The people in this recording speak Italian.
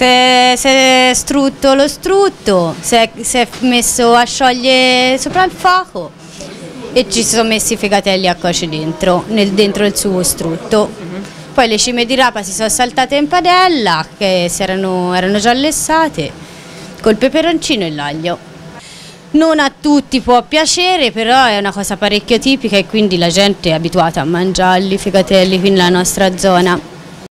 Si è strutto lo strutto, si è messo a sciogliere sopra il fuoco e ci sono messi i fegatelli a cuocere dentro il suo strutto. Poi le cime di rapa si sono saltate in padella, che erano già lessate, col peperoncino e l'aglio. Non a tutti può piacere, però è una cosa parecchio tipica e quindi la gente è abituata a mangiarli i fegatelli qui nella nostra zona.